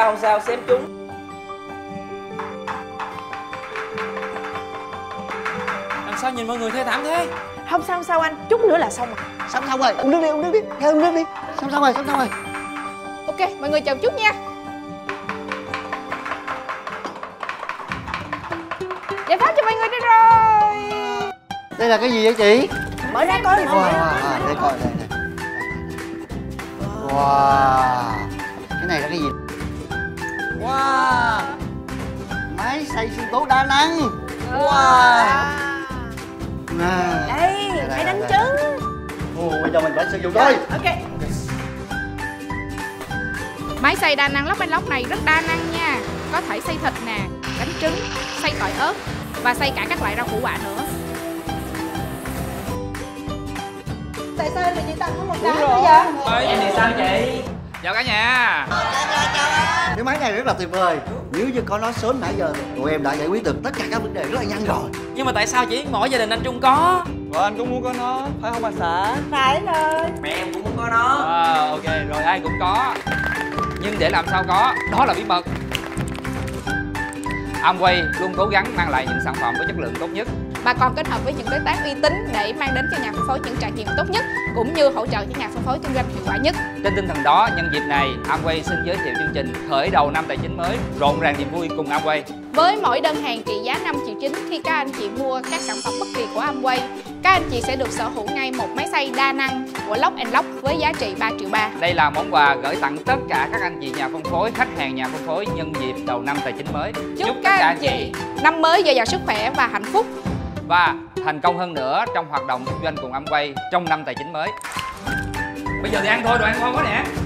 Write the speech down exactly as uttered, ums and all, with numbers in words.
sao không sao, xem chúng. Làm sao nhìn mọi người thê thảm thế? Không sao không sao anh, chút nữa là xong rồi. Xong xong rồi, uống nước đi, uống nước đi, theo uống nước đi. Xong xong rồi, xong xong rồi. Ok, mọi người chờ chút nha. Giải pháp cho mọi người đi rồi. Đây là cái gì vậy chị? Mở ra coi. Wow, à, để coi đây này. Wow, cái này là cái gì? Wow, máy xay sinh tố đa năng. Wow. À, Đây, hãy đánh trứng. Ồ, bây giờ mình phải sử dụng thôi. Ok. Máy xay đa năng Lóc and Lock này rất đa năng nha. Có thể xay thịt nè, đánh trứng, xay tỏi ớt và xay cả các loại rau củ quả nữa. Tại sao anh lại chỉ tặng có một cái thôi vậy? Ơi, em thì sao chị? Chào cả nhà. Cái máy này rất là tuyệt vời. Nếu như có nó sớm nãy giờ thì tụi em đã giải quyết được tất cả các vấn đề rất là nhanh rồi. Nhưng mà tại sao chỉ mỗi gia đình anh Trung có? Vợ anh cũng muốn có nó, phải không bà xã? Phải rồi. Mẹ em cũng muốn có nó. À, ok, rồi ai cũng có. Nhưng để làm sao có, đó là bí mật. Amway luôn cố gắng mang lại những sản phẩm với chất lượng tốt nhất. Bà còn kết hợp với những đối tác uy tín để mang đến cho nhà phân phối những trải nghiệm tốt nhất, cũng như hỗ trợ cho nhà phân phối kinh doanh hiệu quả nhất. Trên tinh thần đó, nhân dịp này, Amway xin giới thiệu chương trình khởi đầu năm tài chính mới, rộn ràng niềm vui cùng Amway. Với mỗi đơn hàng trị giá năm triệu chín, khi các anh chị mua các sản phẩm bất kỳ của Amway, các anh chị sẽ được sở hữu ngay một máy xay đa năng của Lóc and Lock với giá trị ba triệu ba. Đây là món quà gửi tặng tất cả các anh chị nhà phân phối, khách hàng nhà phân phối nhân dịp đầu năm tài chính mới. Chúc, Chúc các anh chị năm mới dồi dào sức khỏe và hạnh phúc, và thành công hơn nữa trong hoạt động kinh doanh cùng Amway trong năm tài chính mới. Bây giờ thì ăn thôi, đồ ăn ngon quá nè.